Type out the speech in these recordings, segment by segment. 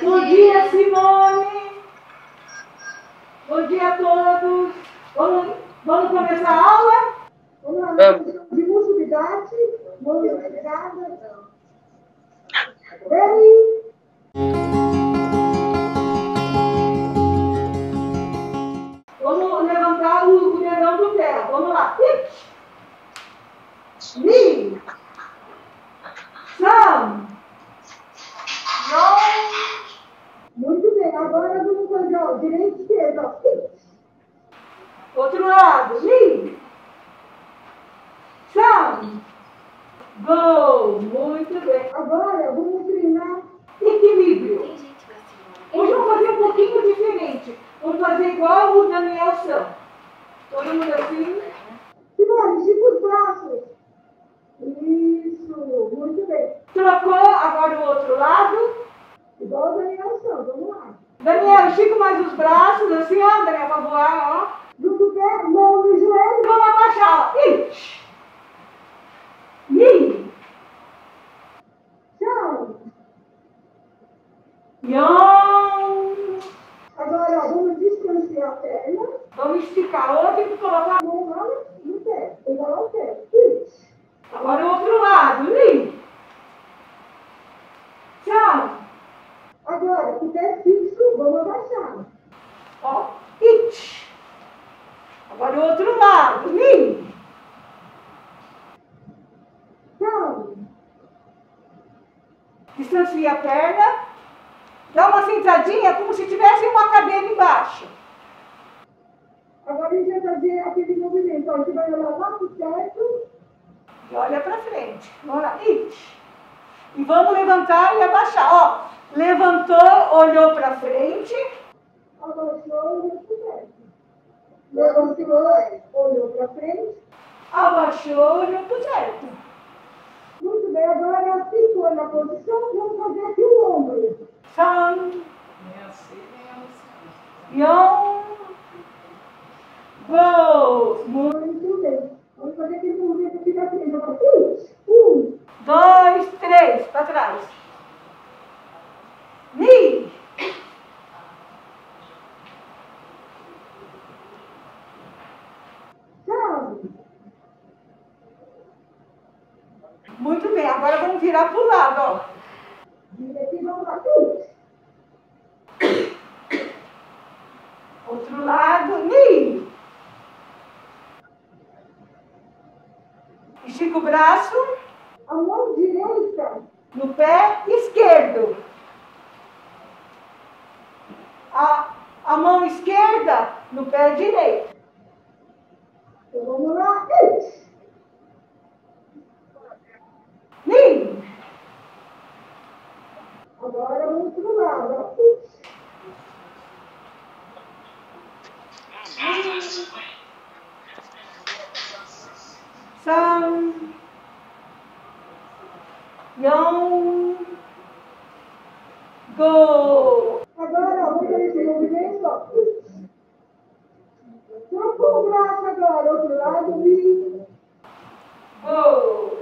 Bom dia, Simone. Bom dia a todos. Vamos começar a aula? Vamos lá, de multiplicidade. Vamos obrigada. Bem. Vamos levantar o dedão do pé. Vamos lá. Mi. Sam. Não. Muito bem, agora vamos fazer, ó, direita e esquerda, ó. Outro lado. Mi. Sam. Go. Muito bem. Agora vamos treinar Equilíbrio. Hoje vamos fazer um pouquinho diferente. Vamos fazer igual o Daniel Sam. Todo mundo assim. Simone, estica os braços. Isso, muito bem. Trocou, agora o outro lado. Igual o Daniel Santos, vamos lá. Daniel, estica mais os braços, assim, ó, Daniel, pra voar, ó. Junto o pé, mão no joelho. Vamos abaixar, ó. Mi. Tchau. Yon. Agora, ó, vamos distanciar a perna. Vamos esticar a outra e colocar. A mão lá no pé. Pegar lá o pé. Agora o outro lado, Mi. Tchau. Agora, o pé fixo, vamos abaixar. Ó, agora o outro lado, Mi. Tchau. Distancia a perna. Dá uma sentadinha como se tivesse uma cadeira embaixo. Agora a gente vai fazer aquele movimento. Ó, a gente vai olhar lá pro teto. E olha pra frente. Vamos lá. E vamos levantar e abaixar. Ó, levantou, olhou pra frente. Abaixou, olhou pro teto. Levantou, olhou pra frente. Abaixou, olhou pro teto. Muito bem, agora ficou na posição, vamos fazer aqui o ombro. Sam. Yon. Go. Muito bem. Vamos fazer aquele movimento aqui da frente. Agora, 2, 3, para trás. Mi. Tchau. Muito bem, agora vamos virar para o lado, ó. Vira aqui, vamos lá. Outro lado, Mi. Estica o braço. A mão direita. No pé esquerdo. A mão esquerda no pé direito. Então, vamos lá. Mi. Agora vamos para o lado. Sam. Yon. Go. Agora, vamos fazer esse movimento. Ó. Trocou o braço agora. Outro lado. E... Go.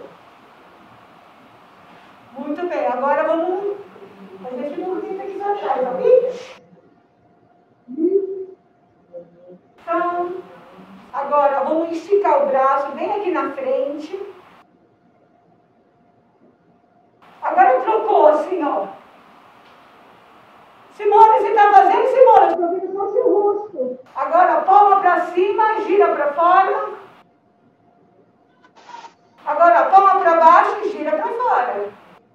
Muito bem, agora vamos fazer esse movimento aqui para trás, ó. Então, agora vamos esticar o braço bem aqui na frente. Agora trocou assim, ó. Simone, você está fazendo, Simone? Estou vendo só seu rosto. Agora palma para cima, gira para fora. Agora palma para baixo e gira para fora.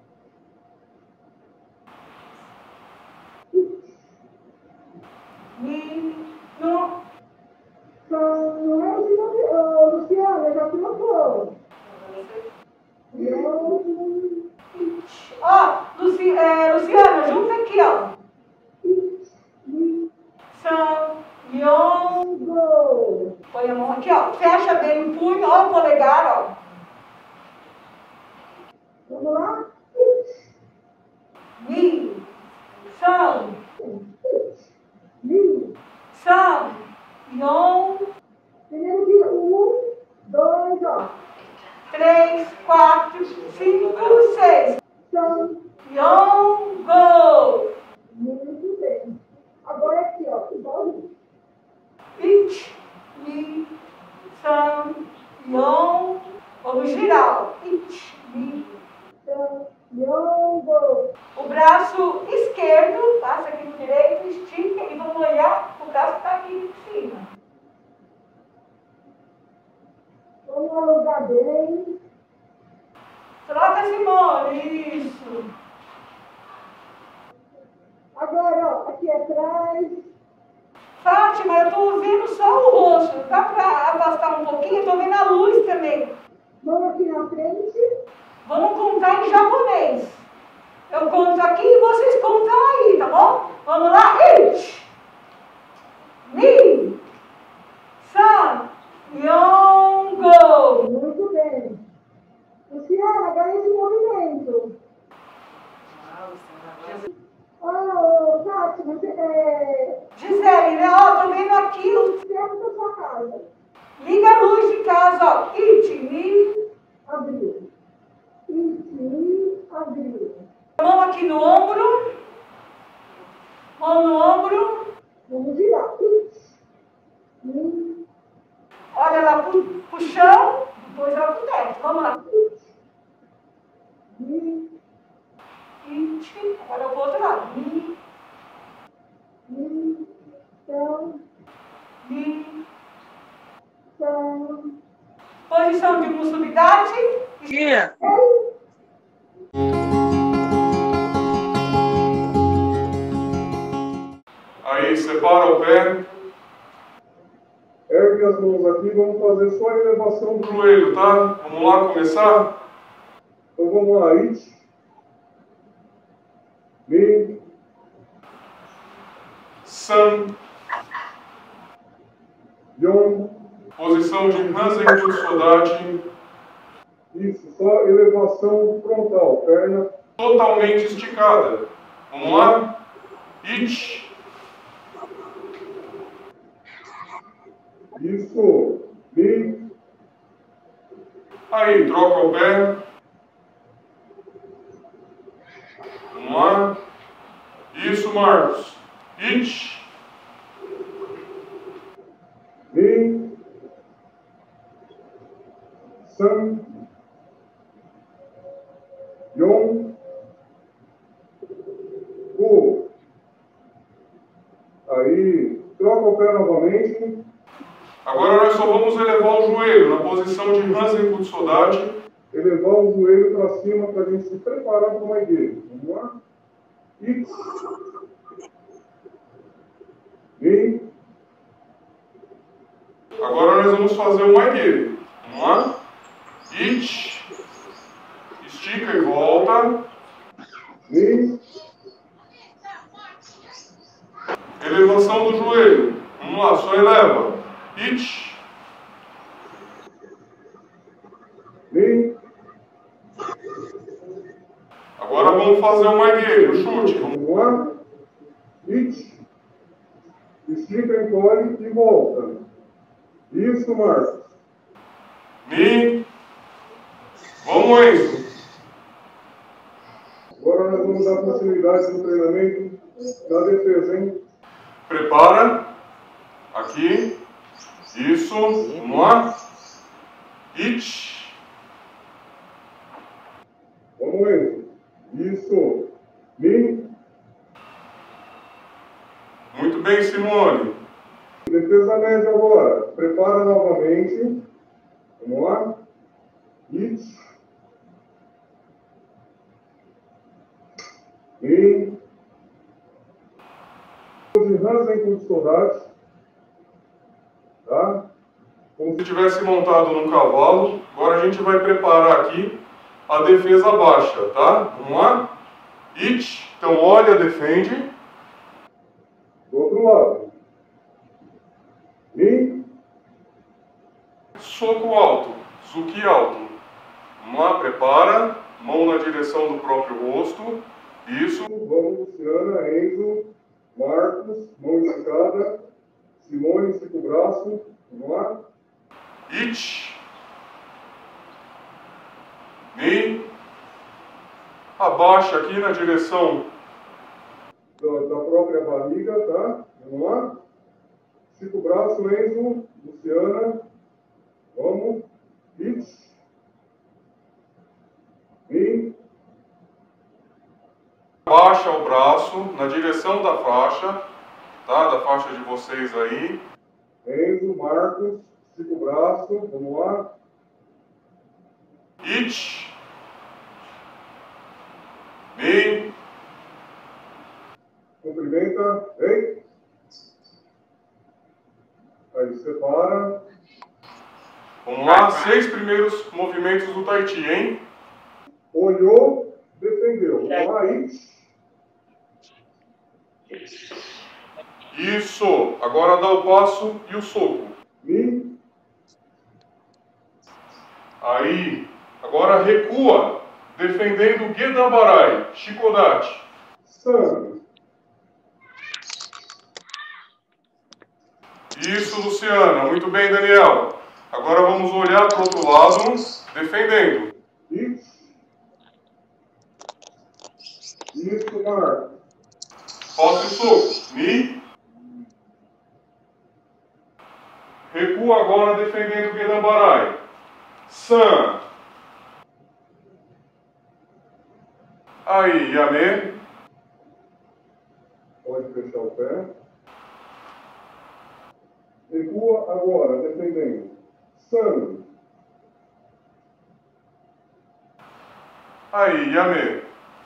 No. Não é o Luciano, já trocou. Ó, Luciana, junta aqui, ó. São, Yon. Põe a mão aqui, ó. Fecha bem o punho, ó, o polegar, ó. Vamos lá? Mi. São. Mi. São. Yon. Primeiro dia, 1, 2, ó. 3, 4, 5, 6. São. Yon, go. braço esquerdo, passa aqui no direito, estica e vamos olhar o braço que está aqui em cima. Vamos alongar bem. Troca, Simone, isso. Agora, ó, aqui atrás. Fátima, eu estou vendo só o rosto. Dá para afastar um pouquinho? Estou vendo a luz também. Mão aqui na frente. Vamos contar em japonês. Eu conto aqui e vocês contam aí, tá bom? Vamos lá? 1, 2, 3, 4, 5. Muito bem. Luciana, agora esse movimento. Oh, Tati, você Gisele, né? Ó, tô vendo aqui. dentro da sua casa. Liga a luz de casa, ó. Me. Abriu. E abriu. Mão aqui no ombro. Mão no ombro. Vamos girar. E Olha lá pro chão. Depois lá pro teto. Vamos lá. Agora eu vou outro lado. então, Posição de musculidade. Aí, separa o pé. Ergue as mãos aqui, vamos fazer só a elevação do joelho, tá? Vamos lá começar? Então vamos lá, Mi, San, Yon, posição de Hansen Kutsudachi. Isso, só elevação frontal, perna totalmente esticada. Vamos lá? Isso, Mi. Aí, troca o pé. Vamos lá. Isso, Marcos. Mi. San. Yon. Go. Aí, troca o pé novamente. Agora nós só vamos elevar o joelho na posição de Hansen Kutsudachi. Elevar o joelho para cima para a gente se preparar para uma igreja. Vamos lá? Mi. Agora nós vamos fazer um maigueiro. Vamos lá? Estica e volta. Mi. Elevação do joelho. Vamos lá, só eleva. Mi. Agora vamos fazer um maigueiro, chute. Vamos lá? Estica, encolhe e volta. Isso, Marcos. Mi. Vamos, Enzo. Agora nós vamos dar continuidade no treinamento da defesa, hein? Prepara. Aqui. Isso. Vamos lá. Vamos, Enzo. Isso. Mi. Muito bem, Simone. Defesa média agora. Prepara novamente. Vamos lá. Mi. De Hansen Kutsudachi. Tá? Como se tivesse montado num cavalo. Agora a gente vai preparar aqui a defesa baixa, tá? Vamos lá? Então olha, defende. Do outro lado. Mi. Soco alto. Zuki alto. Vamos lá, prepara. Mão na direção do próprio rosto. Isso. Vamos, Luciana, Enzo, Marcos, mão esticada. Simone, estica o braço. Vamos lá. Mi. Abaixa aqui na direção da própria barriga, tá? Vamos lá. Estica o braço, Enzo, Luciana. Vamos. Mi. Baixa o braço na direção da faixa, tá? Da faixa de vocês aí. Enzo, Marcos, estica o braço, vamos lá. It. Me. Cumprimenta. Ei. Aí separa. Vamos lá, 6 primeiros movimentos do Tai Chi, hein? Olhou, defendeu. Vamos lá, aí. Isso. Agora dá o passo e o soco. Mi. Aí. Agora recua, defendendo o Gedanbarai, Shikodachi. San. Isso, Luciana. Muito bem, Daniel. Agora vamos olhar para o outro lado, defendendo. Isso, Marcos. Passo e soco. Mi. Recua agora defendendo o Gedanbarai. San. Aí, Yame. Pode fechar o pé. Recua agora, defendendo. San. Aí, Yame.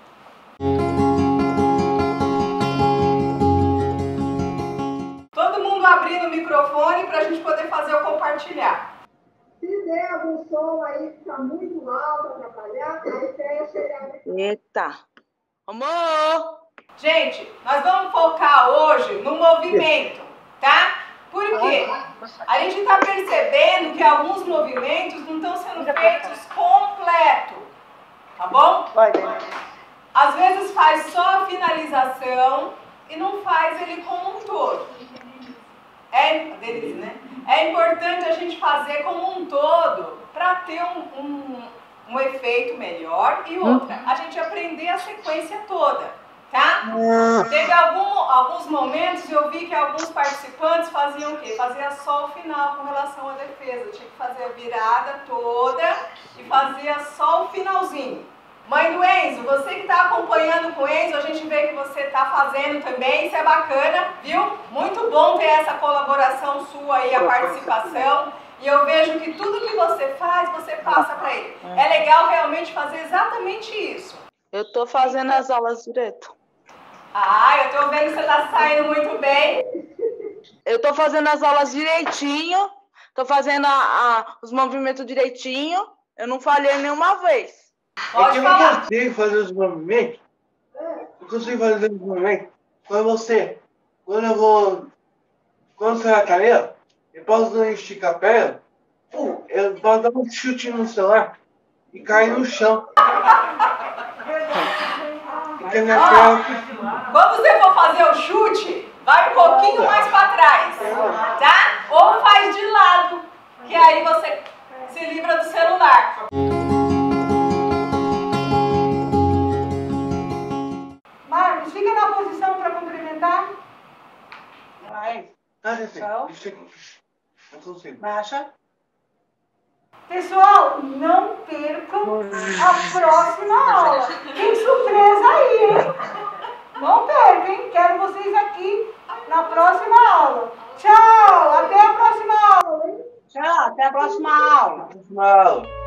Todo mundo abrindo o microfone para a gente poder fazer o compartilhar. Se der algum som aí, fica muito alto, atrapalhar, aí fecha. Eita! Amor! Gente, nós vamos focar hoje no movimento, tá? Por quê? A gente está percebendo que alguns movimentos não estão sendo feitos completo, tá bom? Às vezes faz só a finalização e não faz ele como um todo. É importante a gente fazer como um todo para ter um efeito melhor e outra, a gente aprender a sequência toda, tá? Teve alguns momentos eu vi que alguns participantes faziam o quê? Fazia só o final com relação à defesa, tinha que fazer a virada toda e fazia só o finalzinho. Mãe do Enzo, você que está acompanhando com o Enzo, a gente vê que você está fazendo também, isso é bacana, viu? Muito bom ter essa colaboração sua aí, a participação. E eu vejo que tudo que você faz, você passa para ele. É legal realmente fazer exatamente isso. Eu tô fazendo as aulas direto. Ah, eu tô vendo que você tá saindo muito bem. Eu tô fazendo as aulas direitinho, tô fazendo os movimentos direitinho, eu não falhei nenhuma vez. Pode eu falar. não consigo fazer os movimentos. Eu consigo fazer os movimentos. Quando você vai na cadeira, eu posso esticar a perna, eu posso dar um chute no celular e cair no chão. Porque minha perna... Quando você for fazer o chute, vai um pouquinho mais para trás, tá? Ou faz de lado, que aí você se livra do celular. Marcos, fica na posição para cumprimentar. Vai. Não consigo. Baixa. Pessoal, não percam a próxima aula. Tem surpresa aí, hein? Não percam, hein? Quero vocês aqui na próxima aula. Tchau, até a próxima aula. Tchau, até a próxima aula. Próxima aula.